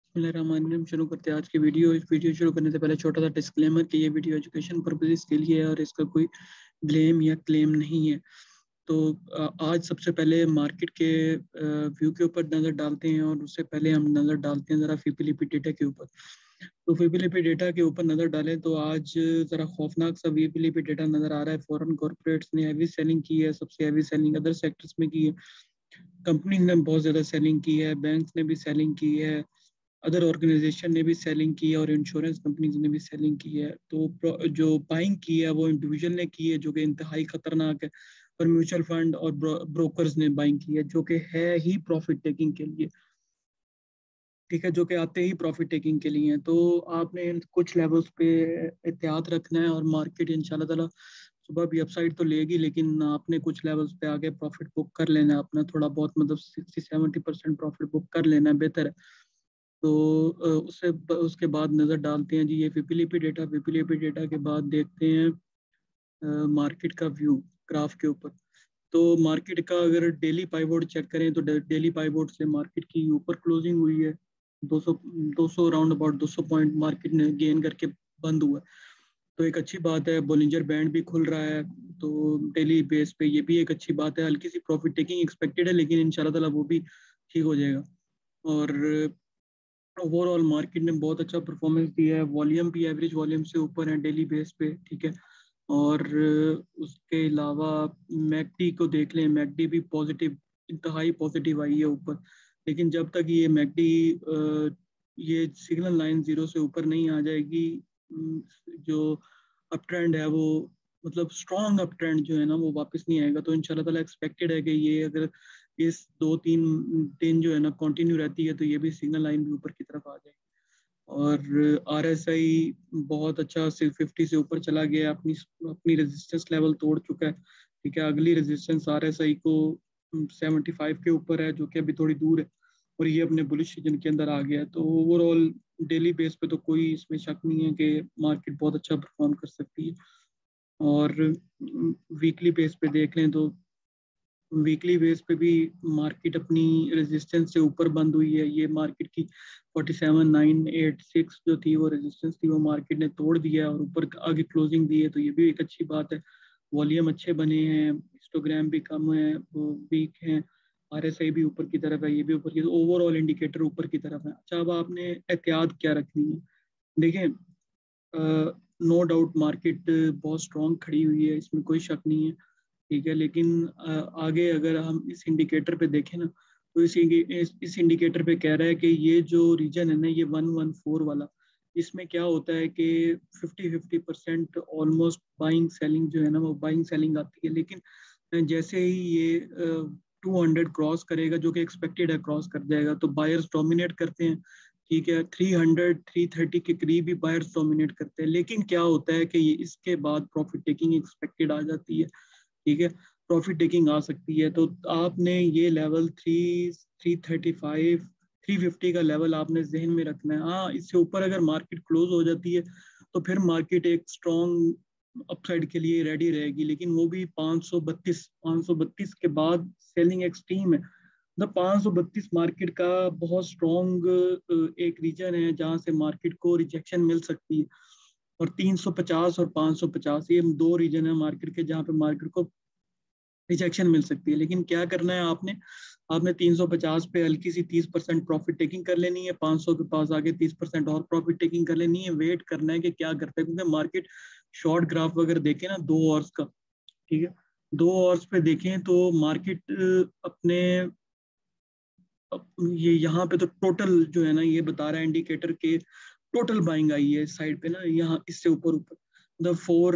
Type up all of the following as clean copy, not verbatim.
बिस्मिल्लाहिर्रहमानिर्रहीम। शुरू करते हैं आज की वीडियो। इस वीडियो शुरू करने से पहले छोटा सा डिस्क्लेमर कि ये वीडियो एजुकेशन पर्पसेस के लिए है और इसका कोई ब्लेम या क्लेम नहीं है। तो आज सबसे पहले मार्केट के व्यू के ऊपर नज़र डालते हैं और उससे पहले हम नज़र डालते हैं ज़रा फीपीलीपी डेटा के ऊपर। तो फीपीलीपी डेटा के ऊपर नज़र डालें तो आज ज़रा खौफनाक सा फीपीलीपी डेटा नज़र आ रहा है। फॉरेन कॉर्पोरेट्स ने हैवी सेलिंग की है, सबसे हैवी सेलिंग अदर सेक्टर्स में की है, कंपनी ने बहुत ज़्यादा सेलिंग की है, बैंक ने भी सेलिंग की है, अदर ऑर्गेनाइजेशन ने भी सेलिंग की है और इंश्योरेंस कंपनीज ने भी सेलिंग की है। तो जो बाइंग की है वो इंडिविजुअल ने की है जो कि इंतहाई खतरनाक है, और म्यूचुअल फंड और ब्रोकर्स ने बाइंग की है जो कि है ही प्रॉफिट टेकिंग के लिए, ठीक है, जो कि आते ही प्रॉफिट टेकिंग के लिए हैं। तो आपने इन कुछ लेवल्स पे एहतियात रखना है और मार्केट इंशाल्लाह ताला सुबह भी अपसाइड तो लेगी, लेकिन आपने कुछ लेवल्स पे आगे प्रॉफिट बुक कर लेना है अपना, थोड़ा बहुत मतलब 60-70% प्रॉफिट बुक कर लेना है, बेहतर है। तो उसके बाद नज़र डालते हैं जी ये फीपीलीपी डेटा के बाद देखते हैं मार्केट का व्यू ग्राफ के ऊपर। तो मार्केट का अगर डेली पाइवोट चेक करें तो डेली पाइवोट से मार्केट की ऊपर क्लोजिंग हुई है, 200 राउंड अबाउट 200 पॉइंट मार्केट ने गेन करके बंद हुआ है। तो एक अच्छी बात है, बोलिंजर बैंड भी खुल रहा है, तो डेली बेस पे ये भी एक अच्छी बात है। हल्की सी प्रॉफिट टेकिंग एक्सपेक्टेड है लेकिन इंशाल्लाह ताला वो भी ठीक हो जाएगा। और ओवरऑल मार्केट ने बहुत अच्छा परफॉर्मेंस दिया है, वॉल्यूम भी एवरेज वॉल्यूम से ऊपर है डेली बेस पे, ठीक है। और उसके अलावा मैकडी को देख लें, मैकडी भी पॉजिटिव, इंतहाई पॉजिटिव आई है ऊपर, लेकिन जब तक ये मैकडी ये सिग्नल लाइन जीरो से ऊपर नहीं आ जाएगी, जो अप ट्रेंड है वो मतलब स्ट्रॉन्ग अप ट्रेंड जो है ना वो वापस नहीं आएगा। तो इंशाल्लाह ताला एक्सपेक्टेड है कि ये अगर इस 2-3 दिन जो है ना कंटिन्यू रहती है तो ये भी सिग्नल लाइन भी ऊपर की तरफ आ जाएगी। और RSI बहुत अच्छा 650 से ऊपर चला गया, अपनी अपनी रेजिस्टेंस लेवल तोड़ चुका है, ठीक है। अगली रेजिस्टेंस RSI को 75 के ऊपर है जो कि अभी थोड़ी दूर है, और ये अपने बुलिश सीजन के अंदर आ गया है। तो ओवरऑल डेली बेस पे तो कोई इसमें शक नहीं है कि मार्केट बहुत अच्छा परफॉर्म कर सकती है। और वीकली बेस पे देख लें तो वीकली बेस पे भी मार्केट अपनी रेजिस्टेंस से ऊपर बंद हुई है। ये मार्केट की 47,986 जो थी वो रेजिस्टेंस थी, वो मार्केट ने तोड़ दिया है और ऊपर आगे क्लोजिंग दी है, तो ये भी एक अच्छी बात है। वॉल्यूम अच्छे बने हैं, हिस्टोग्राम भी कम है, वो वीक हैं, RSI भी ऊपर की तरफ है, ये भी ऊपर की, ओवरऑल इंडिकेटर ऊपर की तरफ है। अच्छा, अब आपने एहतियात क्या रखनी है? देखें, नो डाउट मार्केट बहुत स्ट्रॉन्ग खड़ी हुई है, इसमें कोई शक नहीं है, ठीक है। लेकिन आगे अगर हम इस इंडिकेटर पे देखें ना तो इस इंडिकेटर पे कह रहा है कि ये जो रीजन है ना, ये 114 वाला, इसमें क्या होता है कि 50-50% ऑलमोस्ट बाइंग सेलिंग जो है ना वो बाइंग सेलिंग आती है। लेकिन जैसे ही ये 200 क्रॉस करेगा, जो कि एक्सपेक्टेड है क्रॉस कर जाएगा, तो बायर्स डोमिनेट करते हैं, ठीक है। 300-330 के करीब ही बायर्स डोमिनेट करते हैं। लेकिन क्या होता है कि ये इसके बाद प्रॉफिट टेकिंग एक्सपेक्टेड आ जाती है, ठीक है, प्रॉफिट टेकिंग आ सकती है। तो आपने ये लेवल 335-350 का लेवल आपने जहन में रखना है। हाँ, इससे ऊपर अगर मार्केट क्लोज हो जाती है तो फिर मार्केट एक स्ट्रॉन्ग अपसाइड के लिए रेडी रहेगी, लेकिन वो भी 532 के बाद सेलिंग एक्सट्रीम है। मतलब 532 मार्केट का बहुत स्ट्रॉन्ग एक रीजन है जहां से मार्केट को रिजेक्शन मिल सकती है, और 350 और 550 ये दो रीजन है मार्केट के जहाँ पे मार्केट को रिजेक्शन मिल सकती है। लेकिन क्या करना है आपने, आपने 350 पे हल्की सी 30% प्रॉफिट टेकिंग कर लेनी है, 500 के पास आगे 30% और प्रॉफिट टेकिंग कर लेनी है। वेट करना है कि क्या करता है, क्योंकि मार्केट शॉर्ट ग्राफ अगर देखें ना 2 आवर्स का, ठीक है, 2 आवर्स पे देखें तो मार्केट अपने ये यहाँ पे तो टोटल जो है ना ये बता रहा है इंडिकेटर के टोटल बाइंग आई है इस साइड पे ना, यहाँ इससे ऊपर ऊपर मतलब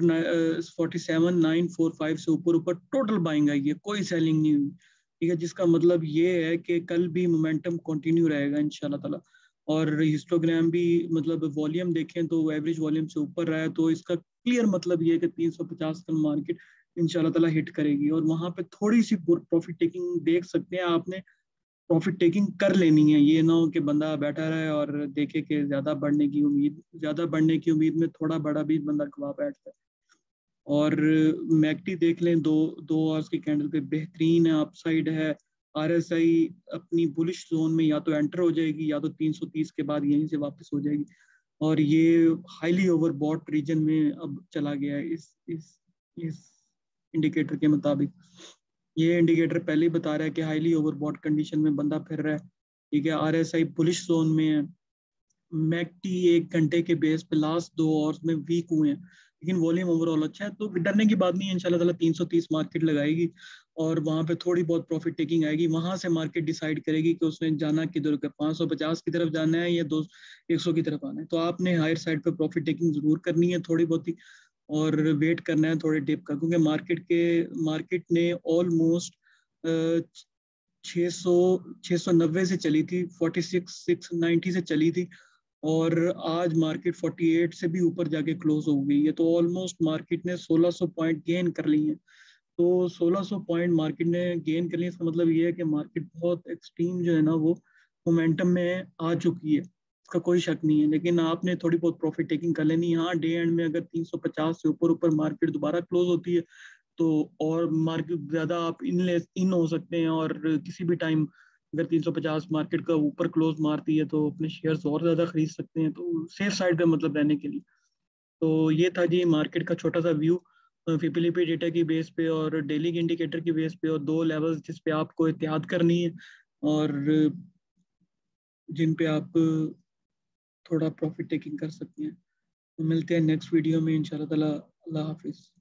47,945 से ऊपर ऊपर टोटल बाइंग आई है, कोई सेलिंग नहीं हुई, ठीक है। जिसका मतलब ये है कि कल भी मोमेंटम कंटिन्यू रहेगा इंशाल्लाह ताला। और हिस्टोग्राम भी मतलब वॉल्यूम देखें तो एवरेज वॉल्यूम से ऊपर रहा है, तो इसका क्लियर मतलब ये है कि 350 का मार्केट इंशाल्लाह ताला हिट करेगी, और वहां पे थोड़ी सी प्रॉफिट टेकिंग देख सकते हैं आपने, प्रॉफिट टेकिंग कर लेनी है। ये ना हो कि बंदा बैठा रहे और देखे कि ज्यादा बढ़ने की उम्मीद में थोड़ा बड़ा भी बंदा गवा बैठता है। और मैकडी देख लें, दो दो आवर्स की कैंडल पे बेहतरीन है, अपसाइड है, RSI اپنی بلش زون میں یا تو انٹر ہو جائے گی یا تو 330 کے بعد یہیں سے واپس ہو جائے گی، اور یہ ہائیلی اوور باٹ ریجن میں اب چلا گیا ہے اس انڈیکیٹر کے مطابق۔ یہ انڈیکیٹر پہلے ہی بتا رہا ہے کہ ہائیلی اوور باٹ کنڈیشن میں بندہ پھر رہا ہے، ٹھیک ہے۔ RSI بلش زون میں ہے، میکٹی 1 گھنٹے کے بیس پہ لاسٹ 2 آورز میں ویک ہوئے ہیں، لیکن والیوم اوور آل اچھا ہے، تو ڈرنے کی بات نہیں ہے، انشاءاللہ تعالیٰ 330 مارکیٹ لگائے گی اور وہاں پہ تھوڑی بہت پروفٹ ٹیکنگ آئے گی، وہاں سے مارکیٹ ڈیسائیڈ کرے گی کہ اس نے جانا کدھر ہے، 550 کی طرف جانا ہے یا 100 کی طرف آنا ہے۔ تو آپ نے ہائر سائڈ پہ پروفٹ ٹیکنگ ضرور کرنی ہے تھوڑی بہت ہی، اور ویٹ کرنا ہے تھوڑے ڈپ کا، کیونکہ مارکیٹ نے آلموسٹ 690 سے چلی تھی، 46,690 سے چلی تھی، اور آج مارکیٹ 48 سے بھی اوپر جا کے کلوز ہو گئی ہے، تو آلموسٹ مارکیٹ نے 1600 پوائنٹ گین کر لی ہیں۔ تو 1600 پوائنٹ مارکیٹ نے گین کر لی، اس کا مطلب یہ ہے کہ مارکیٹ بہت ایکسٹریم جو ہے نا وہ مومنٹم میں آ چکی ہے، اس کا کوئی شک نہیں ہے، لیکن آپ نے تھوڑی بہت پروفٹ ٹیکنگ کر لینی۔ ہاں ڈے اینڈ میں اگر 350 سے اوپر مارکیٹ دوبارہ کلوز ہوتی ہے تو اور مارکیٹ زیادہ آپ ان ہو سکتے ہیں، اور کسی بھی ٹائم اگر 350 مارکیٹ کا اوپر کلوز مارتی ہے تو اپنے شیئرز اور زیادہ خرید سکتے ہیں، تو سیف سائڈ پہ مطلب رہنے کے لیے۔ تو یہ تھا جی مارکیٹ کا چھوٹا سا ویو فیپلیپی ڈیٹا کی بیس پہ اور ڈیلی انڈیکیٹر کی بیس پہ، اور 2 لیولز جس پہ آپ کو احتیاط کرنی ہے اور جن پہ آپ تھوڑا پروفٹ ٹیکنگ کر سکتے ہیں۔ ملتے ہیں نیکسٹ ویڈیو میں انشاءاللہ تعالی۔ اللہ حافظ۔